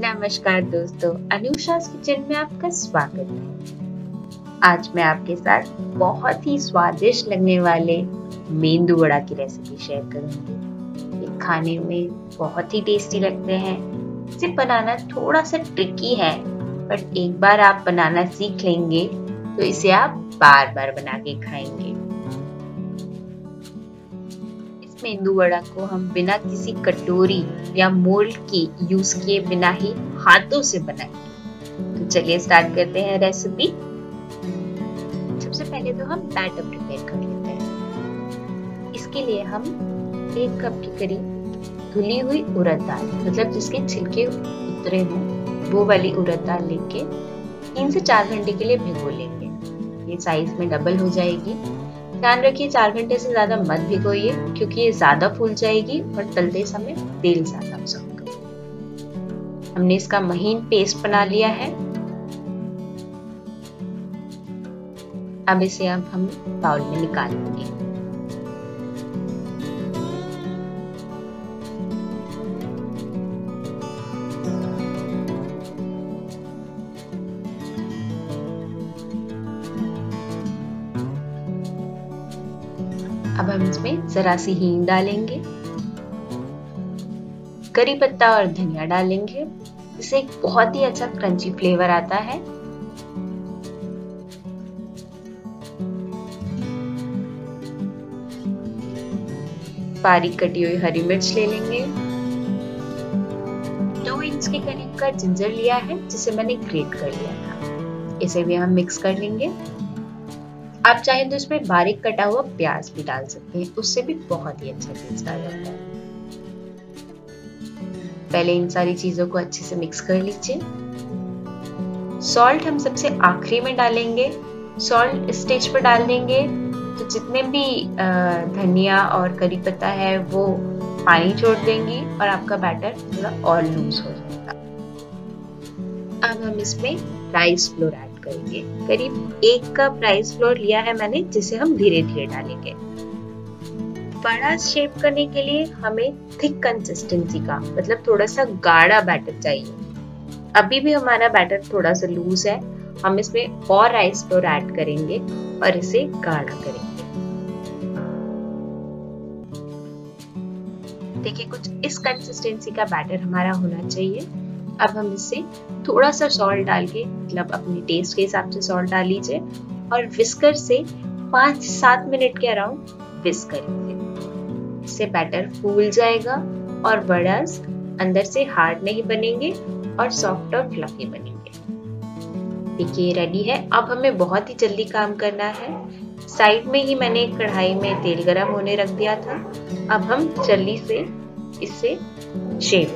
नमस्कार दोस्तों, अनुषा's किचन में आपका स्वागत है। आज मैं आपके साथ बहुत ही स्वादिष्ट लगने वाले मेंदू वड़ा की रेसिपी शेयर करूंगी। ये खाने में बहुत ही टेस्टी लगते हैं। इसे बनाना थोड़ा सा ट्रिकी है, पर एक बार आप बनाना सीख लेंगे तो इसे आप बार बार बना के खाएंगे। मेंदू वड़ा को हम बिना किसी कटोरी या मोल्ड के यूज किए बिना ही हाथों से बनाएंगे। तो चलिए स्टार्ट करते हैं रेसिपी। सबसे पहले तो हम बैटर प्रिपेयर कर लेते हैं। इसके लिए हम 1 कप के करीब धुली हुई उड़द दाल, मतलब जिसके छिलके उतरे हों, वो वाली उड़द दाल लेके 3 से 4 घंटे के लिए भिगो लेंगे। ये साइज में डबल हो जाएगी। ध्यान रखिए 4 घंटे से ज्यादा मत भिगोइए, क्योंकि ये ज्यादा फूल जाएगी और तलते समय तेल ज्यादा अब्सॉर्ब करेगी। हमने इसका महीन पेस्ट बना लिया है। अब इसे हम बाउल में निकाल लेंगे। अब हम इसमें जरा सी हींग डालेंगे, करी पत्ता और धनिया डालेंगे। इससे एक बहुत ही अच्छा क्रंची फ्लेवर आता है। बारीक कटी हुई हरी मिर्च ले लेंगे। 2 इंच के करीब का जिंजर लिया है, जिसे मैंने ग्रेट कर लिया था। इसे भी हम मिक्स कर लेंगे। आप चाहें तो इसमें बारीक कटा हुआ प्याज भी डाल सकते हैं, उससे भी बहुत ही अच्छा टेस्ट आ जाता है। पहले इन सारी चीजों को अच्छे से मिक्स कर लीजिए। सॉल्ट हम सबसे आखिरी में डालेंगे। सॉल्ट स्टेज पर डाल देंगे तो जितने भी धनिया और करी पत्ता है वो पानी छोड़ देंगी और आपका बैटर थोड़ा और लूज हो जाएगा। अब हम इसमें राइस फ्लोर ऐड करेंगे। करीब 1 कप राइस फ्लोर लिया है मैंने, जिसे हम धीरे धीरे डालेंगे। बड़ा शेप करने के लिए हमें थिक कंसिस्टेंसी का, मतलब थोड़ा सा गाढ़ा बैटर चाहिए। अभी भी हमारा बैटर थोड़ा सा लूज है। हम इसमें और राइस फ्लोर ऐड करेंगे और इसे गाढ़ा करेंगे। देखिए कुछ इस कंसिस्टेंसी का बैटर हमारा होना चाहिए। अब हम इससे थोड़ा सा सॉल्ट डाल के, मतलब अपने टेस्ट के हिसाब से सॉल्ट डाल लीजिए और विस्कर से 5-7 मिनट के अराउंड विस्क करिए। इससे बैटर फूल जाएगा और वड़ास अंदर से हार्ड नहीं बनेंगे और सॉफ्ट और फ्लफी बनेंगे। देखिए रेडी है। अब हमें बहुत ही जल्दी काम करना है। साइड में ही मैंने कढ़ाई में तेल गरम होने रख दिया था। अब हम जल्दी से इसे शेप,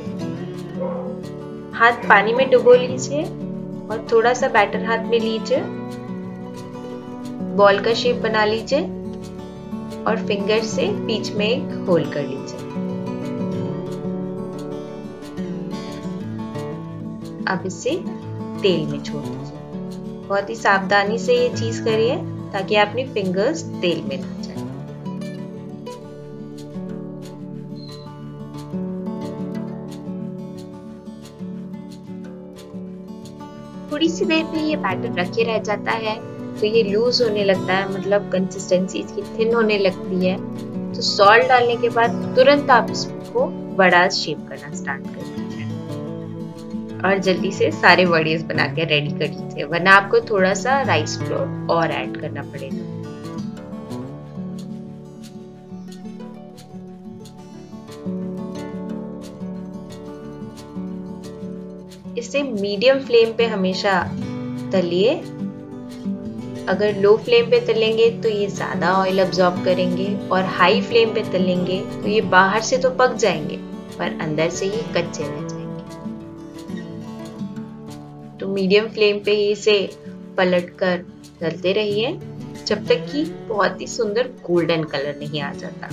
हाथ पानी में डुबो लीजिए और थोड़ा सा बैटर हाथ में लीजिए। बॉल का शेप बना लीजिए और फिंगर से बीच में एक होल कर लीजिए। अब इसे तेल में छोड़ दीजिए। बहुत ही सावधानी से ये चीज करिए ताकि अपनी फिंगर्स तेल में ना जाए। थोड़ी सी देर में ये बैटर रखे रह जाता है तो ये लूज होने लगता है, मतलब कंसिस्टेंसी इसकी थिन होने लगती है। तो सॉल्ट डालने के बाद तुरंत आप इसको वड़ा शेप करना स्टार्ट कर दीजिए और जल्दी से सारे वड़ेस बना के रेडी कर लीजिए, वरना आपको थोड़ा सा राइस फ्लोर और ऐड करना पड़ेगा। इसे मीडियम फ्लेम पे हमेशा तलिए। अगर लो फ्लेम पे तलेंगे तो ये ज्यादा ऑयल अब्सॉर्ब करेंगे और हाई फ्लेम पे तलेंगे तो ये बाहर से तो पक जाएंगे पर अंदर से ये कच्चे रह जाएंगे। तो मीडियम फ्लेम पे ही इसे पलटकर तलते रहिए जब तक कि बहुत ही सुंदर गोल्डन कलर नहीं आ जाता।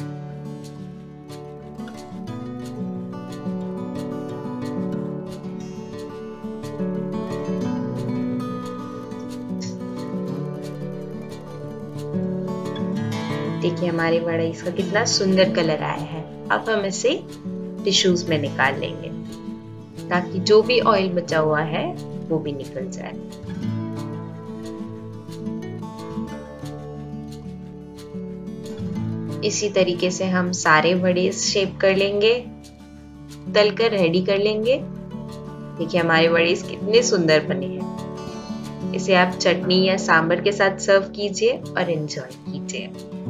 देखिए हमारे वड़े इसका कितना सुंदर कलर आया है। अब हम इसे टिश्यूज में निकाल लेंगे। ताकि जो भी ऑयल बचा हुआ है वो भी निकल जाए। इसी तरीके से हम सारे वड़े शेप कर लेंगे, तलकर रेडी कर लेंगे। देखिए हमारे वड़े कितने सुंदर बने हैं। इसे आप चटनी या सांभर के साथ सर्व कीजिए और एंजॉय कीजिए।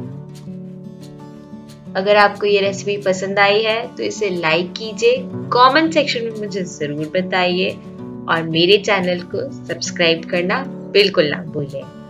अगर आपको ये रेसिपी पसंद आई है तो इसे लाइक कीजिए, कमेंट सेक्शन में मुझे जरूर बताइए और मेरे चैनल को सब्सक्राइब करना बिल्कुल ना भूलें।